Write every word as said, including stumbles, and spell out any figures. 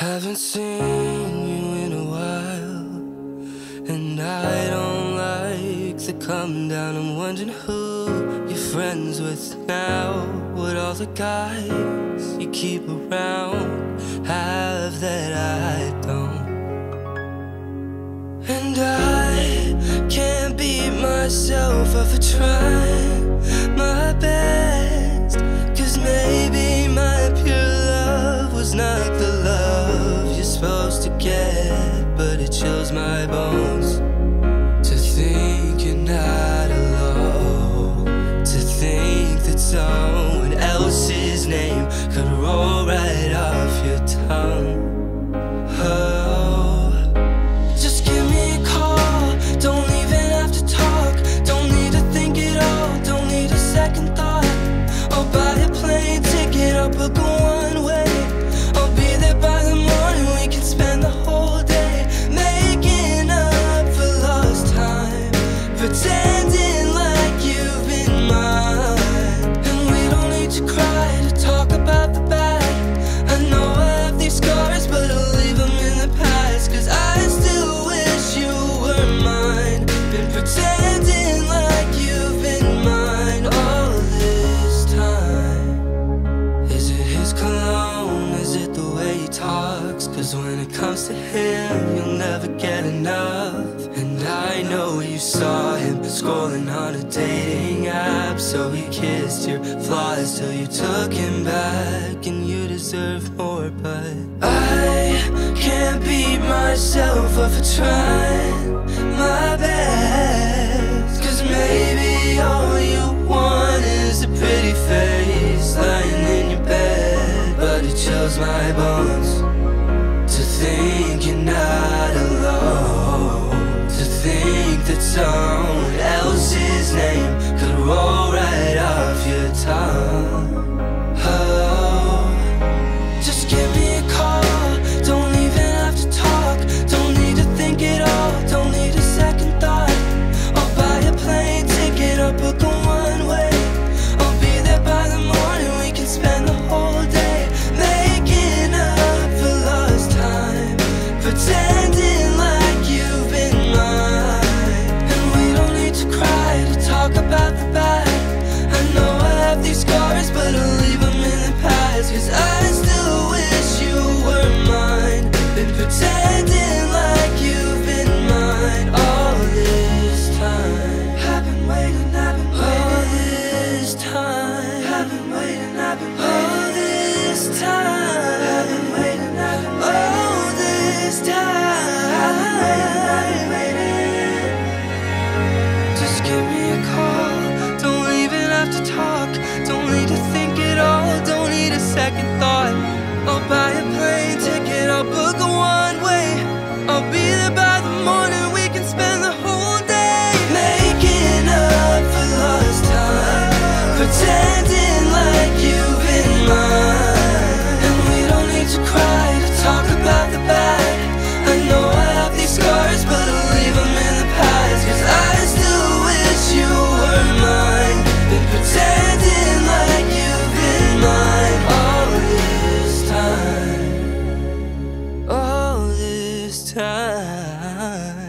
Haven't seen you in a while, and I don't like the coming down. I'm wondering who you're friends with now. What all the guys you keep around have that I don't. And I can't beat myself up for trying my best, 'cause maybe my pure love was not the love you're supposed to get. But it chills my bones to think you're not alone, to think that someone else's name could roll right off your tongue. Oh, just give me a call, don't even have to talk. Don't need to think it all, don't need a second thought. I'll buy a plane ticket, I'll book a one-way. I'll be there by the morning, we can spend the whole day making up for lost time, pretending like you've been mine. And we don't need to cry to talk about the bad. I know I have these scars, but I'll leave them in the past, 'cause I still wish you were mine. Been pretending like you've been mine all this time. Is it his cologne? Is it the way he talks? 'Cause when it comes to him, you'll never get enough. And I know you saw him scrolling on a dating app, so he kissed your flaws till you took him back. And you deserve more, but I can't beat myself up for trying my best, 'cause maybe all you want is a pretty face lying in your bed. But it chills my bones to think you're not alone, to think that someone else's name could roll right off your tongue. Oh, just give me a call, don't even have to talk. Don't need to think it all, don't need a second thought. I'll buy a plane ticket, I'll book a one-way. I'll be there by the morning, we can spend the whole day making up for lost time, pretending like you've been mine. And we don't need to cry to talk about the bad. I know I have these scars, but I'll leave them in the past, 'cause I still wish you were mine. Been pretending like you've been mine all this time. I've been waiting, I've been waiting all this time. I've been waiting, I've been waiting all this time. I've been waiting, I've been waiting all this time. I've been waiting, I've been waiting. Just give me a call, don't even have to talk. Don't need to think it all, don't need a second thought. I'll buy a plane ticket, I'll book a one-way. I'll be there by the morning, we can spend the whole day making up for lost time, pretending like you've been mine. And we don't need to cry to talk about the bad. I know I have these scars, but I'll leave them in the past, 'cause I still wish you were mine. Been pretending like you've been mine all this time, all this time.